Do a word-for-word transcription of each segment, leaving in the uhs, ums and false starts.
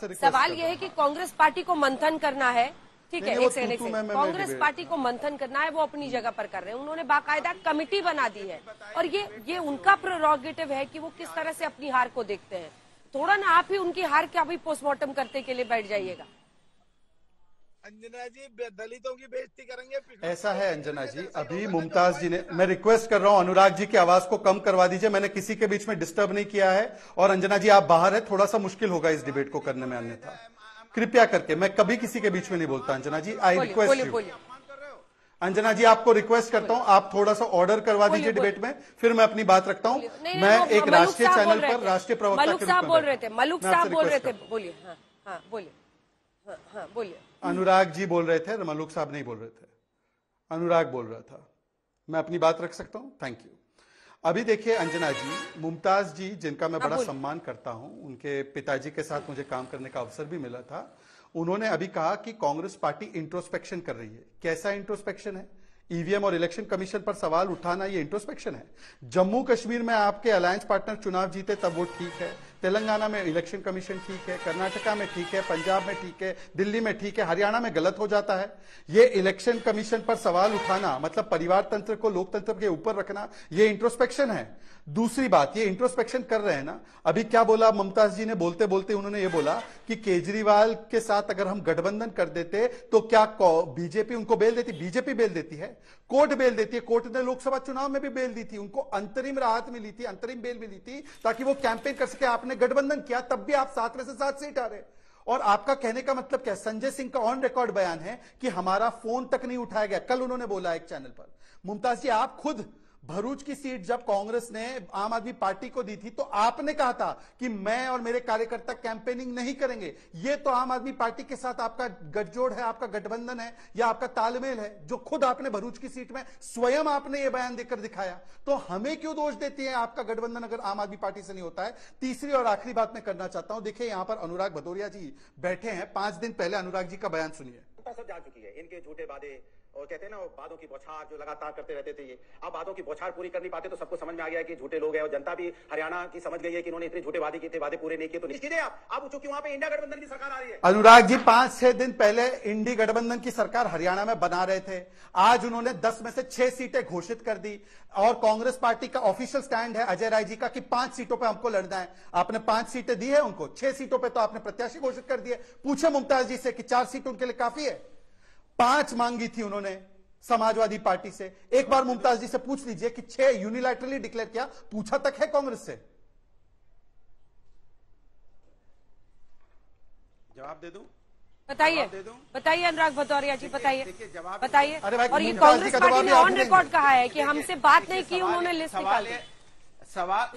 आपसे रिक्वेस्ट सवाल यह है कि कांग्रेस पार्टी को मंथन करना है, ठीक है, एक सेकंड एक सेकंड कांग्रेस पार्टी को मंथन करना है, वो अपनी जगह पर कर रहे हैं। उन्होंने बाकायदा कमेटी बना दी है और ये ये उनका प्रेरोगेटिव है कि वो किस तरह से अपनी हार को देखते हैं। थोड़ा ना आप ही उनकी हार का भी पोस्टमार्टम करने के लिए बैठ जाइएगा। अंजना जी दलितों की बेइज्जती करेंगे। ऐसा है अंजना जी, अभी मुमताज जी ने, मैं रिक्वेस्ट कर रहा हूं अनुराग जी की आवाज को कम करवा दीजिए। मैंने किसी के बीच में डिस्टर्ब नहीं किया है और अंजना जी आप बाहर है, थोड़ा सा मुश्किल होगा इस डिबेट को करने में, अन्यथा कृपया करके, मैं कभी किसी के बीच में नहीं बोलता Anjana ji, I request you. Anjana ji आपको रिक्वेस्ट करता हूं आप थोड़ा सा ऑर्डर करवा दीजिए डिबेट में, फिर मैं अपनी बात रखता हूं। मैं एक राष्ट्रीय चैनल पर राष्ट्रीय प्रवक्ता मलुक साहब बोल रहे थे, मलुक साहब बोल रहे थे, बोलिए। हाँ हाँ बोलिए, हाँ हाँ बोलिए। अनुराग जी बोल रहे थे, मलुक साहब नहीं बोल रहे थे, अनुराग बोल रहा था। मैं अपनी बात रख सकता हूं? Thank you. अभी देखिए अंजना जी, मुमताज जी जिनका मैं बड़ा सम्मान करता हूं, उनके पिताजी के साथ मुझे काम करने का अवसर भी मिला था, उन्होंने अभी कहा कि कांग्रेस पार्टी इंट्रोस्पेक्शन कर रही है। कैसा इंट्रोस्पेक्शन है? ईवीएम और इलेक्शन कमीशन पर सवाल उठाना ये इंट्रोस्पेक्शन है? जम्मू कश्मीर में आपके अलायंस पार्टनर चुनाव जीते तब वो ठीक है, तेलंगाना में इलेक्शन कमीशन ठीक है, कर्नाटका में ठीक है, पंजाब में ठीक है, दिल्ली में ठीक है, हरियाणा में गलत हो जाता है। ये इलेक्शन कमीशन पर सवाल उठाना मतलब परिवार तंत्र को लोकतंत्र के ऊपर रखना, ये इंट्रोस्पेक्शन है। दूसरी बात, ये इंट्रोस्पेक्शन कर रहे हैं ना, अभी क्या बोला मुमताज जी ने, बोलते बोलते उन्होंने ये बोला कि केजरीवाल के साथ अगर हम गठबंधन कर देते तो क्या बीजेपी उनको बेल देती? बीजेपी बेल देती है, कोर्ट बेल देती है। कोर्ट ने लोकसभा चुनाव में भी बेल दी थी, उनको अंतरिम राहत मिली थी, अंतरिम बेल मिली थी ताकि वो कैंपेन कर सके। आपने गठबंधन किया, तब भी आप सात में से सात सीट आ रहे। और आपका कहने का मतलब क्या? संजय सिंह का ऑन रिकॉर्ड बयान है कि हमारा फोन तक नहीं उठाया गया, कल उन्होंने बोला एक चैनल पर। मुमताज जी आप खुद भरूच की सीट जब कांग्रेस ने आम आदमी पार्टी को दी थी तो आपने कहा था कि मैं और मेरे कार्यकर्ता कैंपेनिंग नहीं करेंगे। ये तो आम आदमी पार्टी के साथ आपका गठजोड़ है, आपका गठबंधन है या आपका तालमेल है, जो खुद आपने भरूच की सीट में स्वयं आपने ये बयान देकर दिखाया। तो हमें क्यों दोष देती है आपका गठबंधन अगर आम आदमी पार्टी से नहीं होता है? तीसरी और आखिरी बात मैं करना चाहता हूं, देखिए यहां पर अनुराग भदौरिया जी बैठे हैं, पांच दिन पहले अनुराग जी का बयान सुनिए। सब जा चुकी है इनके झूठे वादे और कहते हैं ना वो बातों की बौछार जो लगातार करते रहते थे, ये अब बातों की बौछार पूरी कर नहीं पाते तो सबको समझ में आ गया है कि झूठे लोग हैं और जनता भी हरियाणा की समझ गई है कि इन्होंने इतने झूठे वादे किए थे, वादे पूरे नहीं किए। तो कीजिए आप अब चूंकि वहां पे इंडिया गठबंधन की सरकार आ रही है। अनुराग जी पांच छह दिन पहले इंडी गठबंधन की सरकार हरियाणा में बना रहे थे, आज उन्होंने दस में से छह सीटें घोषित कर दी और कांग्रेस पार्टी का ऑफिशियल स्टैंड है अजय राय जी का कि पांच सीटों पर हमको लड़ना है। आपने पांच सीटें दी है उनको, छह सीटों पर तो आपने प्रत्याशी घोषित कर दिए। पूछे मुमताज जी से कि चार सीट उनके लिए काफी है? पांच मांगी थी उन्होंने समाजवादी पार्टी से। एक बार मुमताज जी से पूछ लीजिए कि छह यूनिलैटरली डिक्लेयर किया, पूछा तक है कांग्रेस से? जवाब दे दूं? बताइए बताइए अनुराग भदौरिया जी बताइए बताइए। अरे और ये कांग्रेस पार्टी ने ऑन रिकॉर्ड कहा है कि हमसे बात नहीं की, उन्होंने लिस्ट निकाल दी। सवाल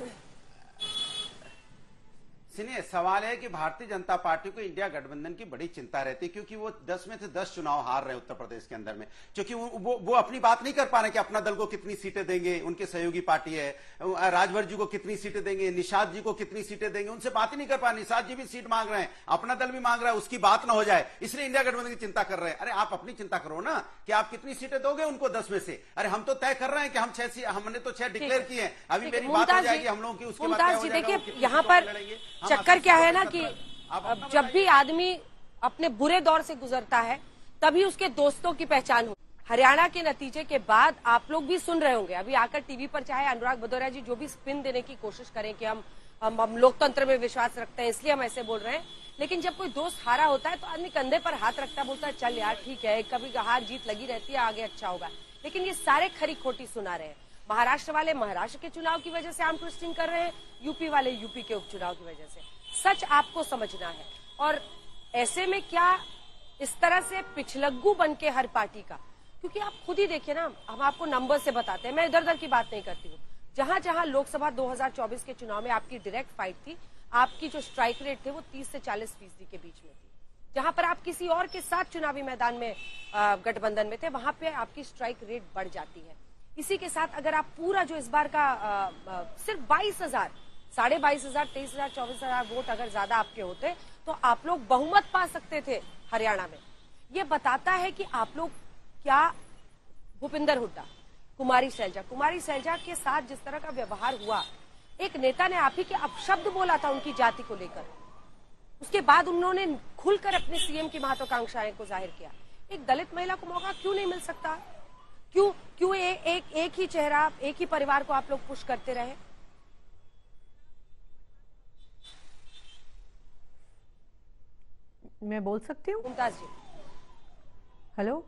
सुनिए, सवाल है कि भारतीय जनता पार्टी को इंडिया गठबंधन की बड़ी चिंता रहती है क्योंकि वो दस में से दस चुनाव हार रहे हैं उत्तर प्रदेश के अंदर में, क्योंकि वो वो, वो अपनी बात नहीं कर पा रहे कि अपना दल को कितनी सीटें देंगे, उनके सहयोगी पार्टी है, राजभर जी को कितनी सीटें देंगे, निषाद जी को कितनी सीटें देंगे, उनसे बात ही नहीं कर पा रहे। निषाद जी भी सीट मांग रहे हैं, अपना दल भी मांग रहा है, उसकी बात ना हो जाए इसलिए इंडिया गठबंधन की चिंता कर रहे हैं। अरे आप अपनी चिंता करो ना कि आप कितनी सीटें दोगे उनको दस में से। अरे हम तो तय कर रहे हैं कि हम छह, हमने तो छह डिक्लेयर किए हैं, अभी मेरी बात हो जाएगी हम लोगों की, उसके बाद देखिए यहाँ पर चक्कर क्या है ना कि जब भी आदमी अपने बुरे दौर से गुजरता है तभी उसके दोस्तों की पहचान हो। हरियाणा के नतीजे के बाद आप लोग भी सुन रहे होंगे, अभी आकर टीवी पर चाहे अनुराग भदौरिया जी जो भी स्पिन देने की कोशिश करें कि हम हम, हम लोकतंत्र में विश्वास रखते हैं इसलिए हम ऐसे बोल रहे हैं, लेकिन जब कोई दोस्त हारा होता है तो आदमी कंधे पर हाथ रखता बोलता है चल यार ठीक है, कभी हार जीत लगी रहती है, आगे अच्छा होगा। लेकिन ये सारे खरी खोटी सुना रहे हैं। महाराष्ट्र वाले महाराष्ट्र के चुनाव की वजह से आर्म ट्विस्टिंग कर रहे हैं, यूपी वाले यूपी के उपचुनाव की वजह से। सच आपको समझना है और ऐसे में क्या इस तरह से पिछलग्गू बन के हर पार्टी का, क्योंकि आप खुद ही देखिए ना, हम आपको नंबर से बताते हैं, मैं इधर उधर की बात नहीं करती हूँ। जहां जहां लोकसभा दो हज़ार चौबीस के चुनाव में आपकी डायरेक्ट फाइट थी, आपकी जो स्ट्राइक रेट थे वो तीस से चालीस फीसदी के बीच में थी। जहां पर आप किसी और के साथ चुनावी मैदान में गठबंधन में थे वहां पे आपकी स्ट्राइक रेट बढ़ जाती है। इसी के साथ अगर आप पूरा जो इस बार का आ, आ, सिर्फ बाईस हजार साढ़े बाईस हजार तेईस हजार चौबीस हजार वोट अगर ज्यादा आपके होते तो आप लोग बहुमत पा सकते थे हरियाणा में। ये बताता है कि आप लोग क्या, भूपिंदर हुड्डा, कुमारी सैलजा कुमारी सैलजा के साथ जिस तरह का व्यवहार हुआ, एक नेता ने आप ही के अपशब्द बोला था उनकी जाति को लेकर, उसके बाद उन्होंने खुलकर अपने सीएम की महत्वाकांक्षाएं को जाहिर किया। एक दलित महिला को मौका क्यों नहीं मिल सकता? क्यों क्यों ए, एक एक ही चेहरा, एक ही परिवार को आप लोग पुश करते रहे? मैं बोल सकती हूँ? मुमताज जी, हेलो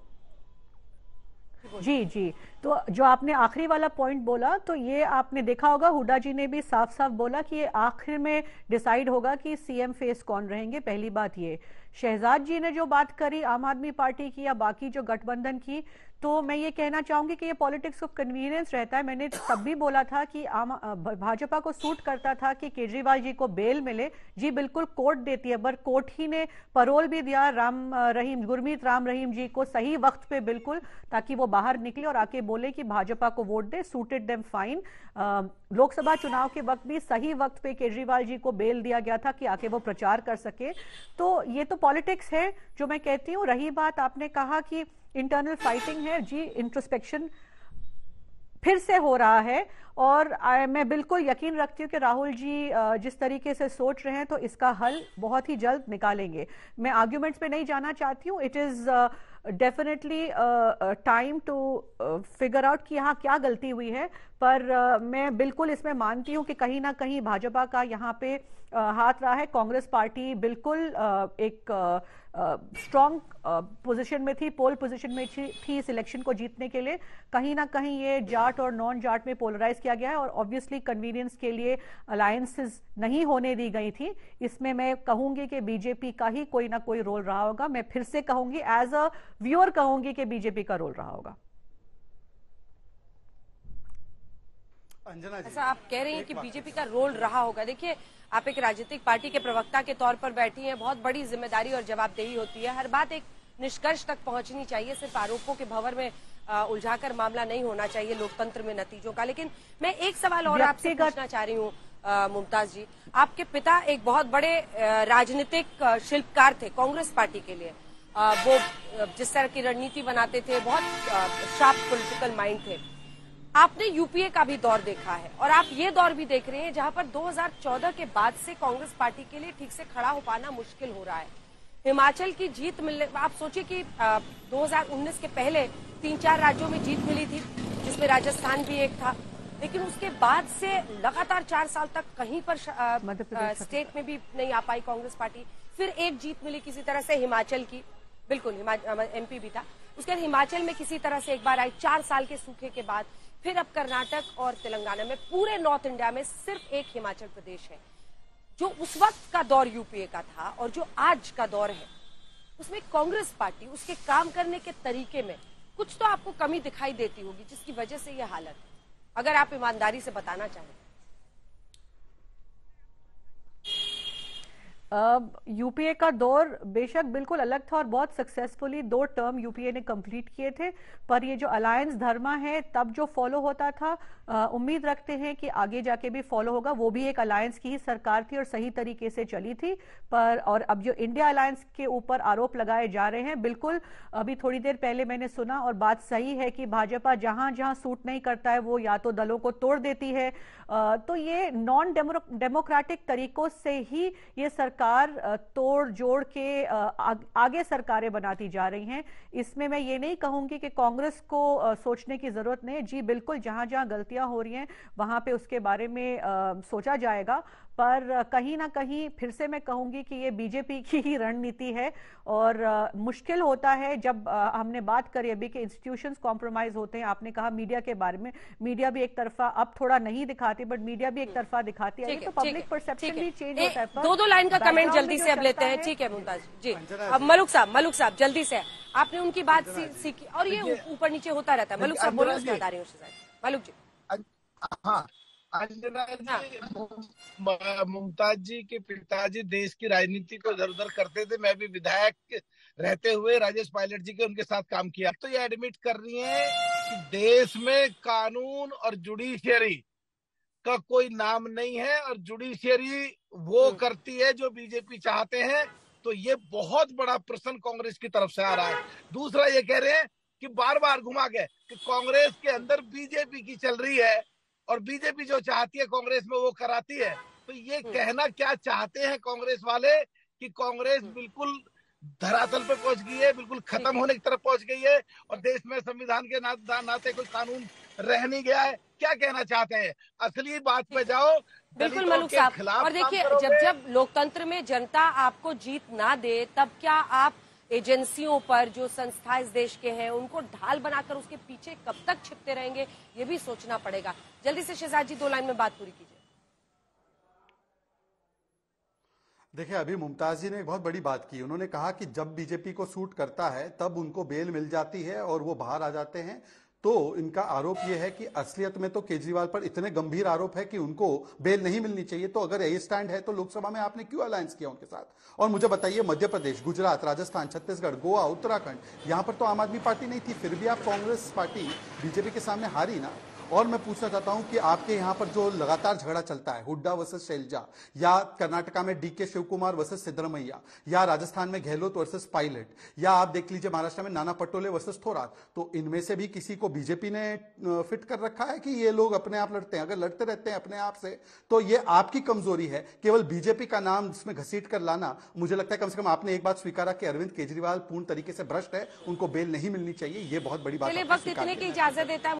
जी जी। तो जो आपने आखिरी वाला पॉइंट बोला, तो ये आपने देखा होगा हुड्डा जी ने भी साफ साफ बोला कि ये आखिर में डिसाइड होगा कि सीएम फेस कौन रहेंगे। पहली बात ये। शहजाद जी ने जो बात करी आम आदमी पार्टी की या बाकी जो गठबंधन की, तो मैं ये कहना चाहूंगी कि ये पॉलिटिक्स ऑफ कन्वीनियंस रहता है। मैंने तब भी बोला था कि आम भाजपा को सूट करता था कि केजरीवाल जी को बेल मिले। जी बिल्कुल, कोर्ट देती है, पर कोर्ट ही ने परोल भी दिया राम रहीम गुरमीत राम रहीम जी को सही वक्त पे, बिल्कुल, ताकि वो बाहर निकले और आके बोले कि भाजपा को वोट दे। Suited them fine. लोकसभा चुनाव के वक्त भी सही वक्त पे केजरीवाल जी को बेल दिया गया था कि आके वो प्रचार कर सके। तो ये तो पॉलिटिक्स है जो मैं कहती हूँ। रही बात, आपने कहा कि इंटरनल फाइटिंग है, जी इंट्रोस्पेक्शन फिर से हो रहा है और आ, मैं बिल्कुल यकीन रखती हूँ कि राहुल जी आ, जिस तरीके से सोच रहे हैं तो इसका हल बहुत ही जल्द निकालेंगे। मैं आर्ग्यूमेंट्स पे नहीं जाना चाहती हूँ। It is definitely time to figure out कि यहाँ क्या गलती हुई है, पर uh, मैं बिल्कुल इसमें मानती हूँ कि कहीं ना कहीं भाजपा का यहाँ पे uh, हाथ रहा है। कांग्रेस पार्टी बिल्कुल uh, एक स्ट्रॉन्ग uh, पोजीशन uh, में थी, पोल पोजीशन में थी इस इलेक्शन को जीतने के लिए। कहीं ना कहीं ये जाट और नॉन जाट में पोलराइज किया गया है और ऑब्वियसली कन्वीनियंस के लिए अलायंसेस नहीं होने दी गई थी। इसमें मैं कहूंगी कि बीजेपी का ही कोई ना कोई रोल रहा होगा। मैं फिर से कहूंगी, एज अ व्यूअर कहूंगी कि बीजेपी का रोल रहा होगा। अंजना जी, ऐसा आप कह रही हैं कि बीजेपी का रोल रहा होगा। देखिए, आप एक राजनीतिक पार्टी के प्रवक्ता के तौर पर बैठी हैं, बहुत बड़ी जिम्मेदारी और जवाबदेही होती है। हर बात एक निष्कर्ष तक पहुंचनी चाहिए, सिर्फ आरोपों के भंवर में उलझाकर मामला नहीं होना चाहिए लोकतंत्र में नतीजों का। लेकिन मैं एक सवाल और आपसे पूछना चाह रही हूँ मुमताज जी। आपके पिता एक बहुत बड़े राजनीतिक शिल्पकार थे कांग्रेस पार्टी के लिए। आ, वो जिस तरह की रणनीति बनाते थे, बहुत शार्प पॉलिटिकल माइंड थे। आपने यूपीए का भी दौर देखा है और आप ये दौर भी देख रहे हैं जहां पर दो हज़ार चौदह के बाद से कांग्रेस पार्टी के लिए ठीक से खड़ा हो पाना मुश्किल हो रहा है। हिमाचल की जीत मिलने, आप सोचिए कि आ, दो हज़ार उन्नीस के पहले तीन चार राज्यों में जीत मिली थी, जिसमें राजस्थान भी एक था, लेकिन उसके बाद से लगातार चार साल तक कहीं पर आ, स्टेट में भी नहीं आ पाई कांग्रेस पार्टी। फिर एक जीत मिली किसी तरह से हिमाचल की, बिल्कुल एमपी भी था। उसके बाद हिमाचल में किसी तरह से एक बार आई, चार साल के सूखे के बाद। फिर अब कर्नाटक और तेलंगाना में, पूरे नॉर्थ इंडिया में सिर्फ एक हिमाचल प्रदेश है। जो उस वक्त का दौर यूपीए का था और जो आज का दौर है, उसमें कांग्रेस पार्टी उसके काम करने के तरीके में कुछ तो आपको कमी दिखाई देती होगी, जिसकी वजह से यह हालत है, अगर आप ईमानदारी से बताना चाहें। यूपीए का दौर बेशक बिल्कुल अलग था और बहुत सक्सेसफुली दो टर्म यूपीए ने कंप्लीट किए थे, पर ये जो अलायंस धर्मा है तब जो फॉलो होता था, आ, उम्मीद रखते हैं कि आगे जाके भी फॉलो होगा। वो भी एक अलायंस की ही सरकार थी और सही तरीके से चली थी। पर और अब जो इंडिया अलायंस के ऊपर आरोप लगाए जा रहे हैं, बिल्कुल अभी थोड़ी देर पहले मैंने सुना और बात सही है कि भाजपा जहां जहां सूट नहीं करता है वो या तो दलों को तोड़ देती है। आ, तो ये नॉन डेमोक्रेटिक तरीकों से ही ये सरकार तोड़ जोड़ के आगे सरकारें बनाती जा रही हैं। इसमें मैं ये नहीं कहूंगी कि कांग्रेस को सोचने की जरूरत नहीं। जी बिल्कुल, जहां जहां गलतियां हो रही हैं वहां पे उसके बारे में सोचा जाएगा, पर कहीं ना कहीं फिर से मैं कहूंगी कि ये बीजेपी की ही रणनीति है और आ, मुश्किल होता है जब आ, हमने बात करी अभी कि इंस्टीट्यूशंस कॉम्प्रोमाइज होते हैं। आपने कहा मीडिया के बारे में, मीडिया भी एक तरफा अब थोड़ा नहीं दिखाती, बट मीडिया भी एक तरफा दिखाती है, तो पब्लिक परसेप्शन भी चेंज होता है। दो दो लाइन का कमेंट जल्दी से अब लेते हैं, ठीक है मुमताज जी। अब मलुक साहब, मलुक साहब जल्दी से, आपने उनकी बात सीखी और ये ऊपर नीचे होता रहता है। मलुक साहब बोलो, उसमें बता रही हूँ मलुक जी। हाँ, अंजना जी, मुमताज जी के पिताजी देश की राजनीति को इधर उधर करते थे। मैं भी विधायक रहते हुए राजेश पायलट जी के उनके साथ काम किया। तो ये एडमिट कर रही हैं कि देश में कानून और जुडिशियरी का कोई नाम नहीं है और जुडिशियरी वो करती है जो बीजेपी चाहते हैं। तो ये बहुत बड़ा प्रश्न कांग्रेस की तरफ से आ रहा है। दूसरा ये कह रहे हैं कि बार बार घुमा के कि कांग्रेस के अंदर बीजेपी की चल रही है और बीजेपी जो चाहती है कांग्रेस में वो कराती है। तो ये कहना क्या चाहते हैं कांग्रेस वाले कि कांग्रेस बिल्कुल धरातल पे पहुंच गई है, बिल्कुल खत्म होने की तरफ पहुंच गई है और देश में संविधान के ना, नाते कोई कानून रह नहीं गया है। क्या कहना चाहते हैं? असली बात पे जाओ, बिल्कुल मलूक साहब। और देखिए, जब जब लोकतंत्र में जनता आपको जीत ना दे, तब क्या आप एजेंसियों पर, जो संस्था इस देश के हैं, उनको ढाल बनाकर उसके पीछे कब तक छिपते रहेंगे, ये भी सोचना पड़ेगा। जल्दी से शहजाद जी दो लाइन में बात पूरी कीजिए। देखिए, अभी मुमताज जी ने एक बहुत बड़ी बात की। उन्होंने कहा कि जब बीजेपी को सूट करता है तब उनको बेल मिल जाती है और वो बाहर आ जाते हैं। तो इनका आरोप यह है कि असलियत में तो केजरीवाल पर इतने गंभीर आरोप है कि उनको बेल नहीं मिलनी चाहिए। तो अगर ये स्टैंड है तो लोकसभा में आपने क्यों अलायंस किया उनके साथ? और मुझे बताइए, मध्य प्रदेश, गुजरात, राजस्थान, छत्तीसगढ़, गोवा, उत्तराखंड, यहां पर तो आम आदमी पार्टी नहीं थी, फिर भी आप कांग्रेस पार्टी बीजेपी के सामने हारी ना। और मैं पूछना चाहता हूं कि आपके यहां पर जो लगातार झगड़ा चलता है, हुड्डा वर्सेस शैलजा, या कर्नाटका में डीके शिवकुमार वर्सेस सिद्धरमैया, या राजस्थान में गहलोत वर्सेस पायलट, या आप देख लीजिए महाराष्ट्र में नाना पटोले वर्सेस थोरात, तो इनमें से भी किसी को बीजेपी ने फिट कर रखा है कि ये लोग अपने आप लड़ते हैं? अगर लड़ते रहते हैं अपने आप से तो ये आपकी कमजोरी है। केवल बीजेपी का नाम इसमें घसीट कर लाना, मुझे लगता है कम से कम आपने एक बात स्वीकारा कि अरविंद केजरीवाल पूर्ण तरीके से भ्रष्ट है, उनको बेल नहीं मिलनी चाहिए। ये बहुत बड़ी बात है। वक्त इतने की इजाजत देता है।